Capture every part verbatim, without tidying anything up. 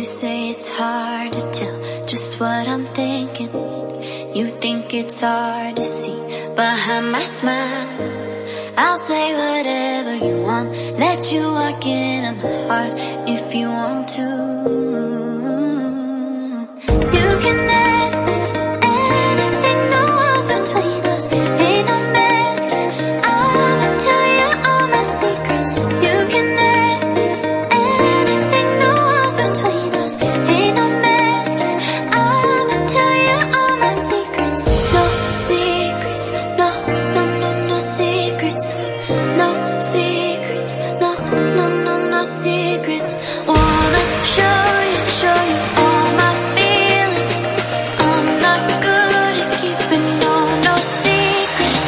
say it's hard to tell just what I'm thinking. You think it's hard to see behind my smile. I'll say whatever you want, let you walk into my heart if you want to. You can ask me anything, no walls between us, ain't no mess. I'ma tell you all my secrets. You can ask me anything, no walls between us, ain't no mess. I'ma tell you all my secrets. No secrets, no, no, no, no secrets. No secrets, no, no, no, no secrets. Wanna show you, show you all my feelings. I'm not good at keeping no, no secrets.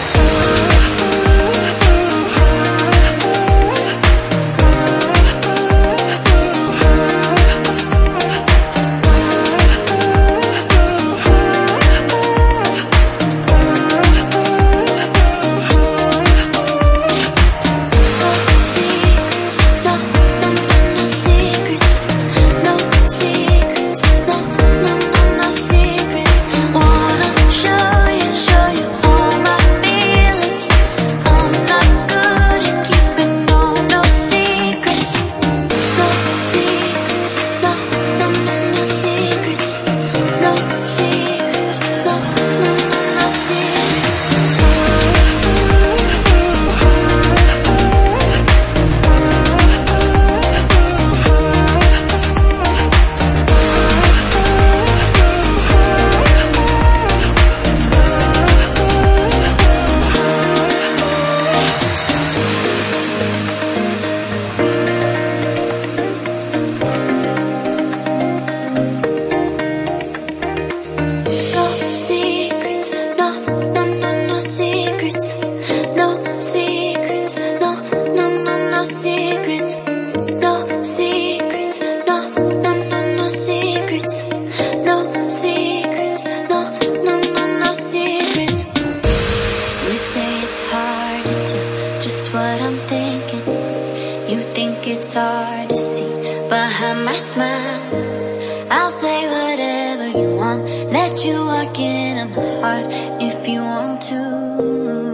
It's hard to see behind my smile. I'll say whatever you want, let you walk into my heart if you want to.